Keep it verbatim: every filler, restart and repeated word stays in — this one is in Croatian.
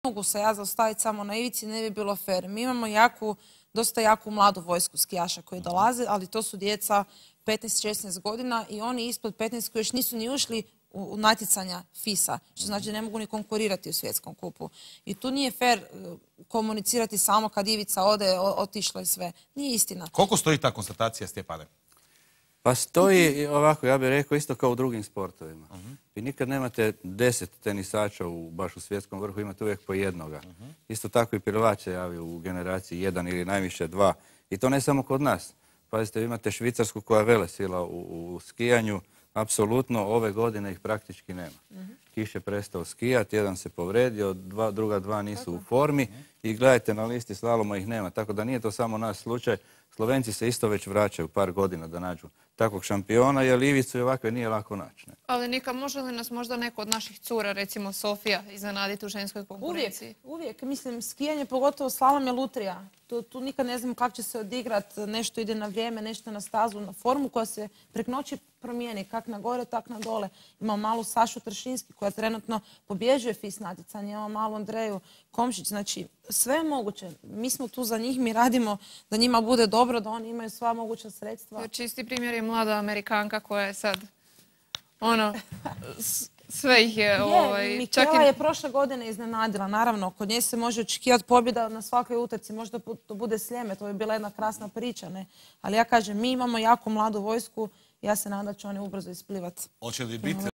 mogu se ja zaustaviti samo na ivici, ne bi bilo fair. Mi imamo jaku, dosta jaku mladu vojsku skijaša koji dolaze, ali to su djeca petnaest šesnaest godina i oni ispod petnaest koji još nisu ni ušli u natjecanja fisa, što znači da ne mogu ni konkurirati u svjetskom kupu. I tu nije fair komunicirati samo kad Ivica ode, otišlo je sve. Nije istina. Koliko stoji ta konstatacija, Stjepane? Pa stoji ovako, ja bih rekao, isto kao u drugim sportovima. Vi nikad nemate deset tenisača u, baš u svjetskom vrhu, imate uvijek po jednoga. Isto tako i plivač se javi u generaciji jedan ili najviše dva. I to ne samo kod nas. Pazite, vi imate Švicarsku koja je velesila u, u skijanju. Apsolutno, ove godine ih praktički nema. Kiš je prestao skijati, jedan se povredio, dva, druga dva nisu u formi i gledajte na listi slaloma ih nema. Tako da nije to samo naš slučaj. Slovenci se isto već vraćaju par godina da nađu takvog šampiona, jer Ivicu i ovakve nije lako naći. Ali Nika, može li nas možda neko od naših cura, recimo Sofija, iznenaditi u ženskoj konkurenciji? Uvijek, uvijek. Mislim, skijanje, pogotovo slalom je lutrija. Tu, tu nikad ne znamo kako će se odigrat, nešto ide na vrijeme, nešto na stazu, na formu koja se prek noći promijeni, kak na gore, tak na dole. Imamo malu Sašu Tršinski koja trenutno pobježuje fis natjecanje, imamo malu Andreju Komšić, znači sve je moguće. Mi smo tu za njih, mi radimo da njima bude dobro, da oni imaju sva moguća sredstva. Čisti primjer je mlada Amerikanka koja je sad, ono, sve ih je... Ovaj, Mikela je prošle godine iznenadila, naravno, kod nje se može očekivati pobjeda na svakoj utrci, možda to bude Sljeme, to je bila jedna krasna priča, ne? Ali ja kažem, mi imamo jako mladu vojsku, ja se nadam da će oni ubrzo isplivati. Hoće li biti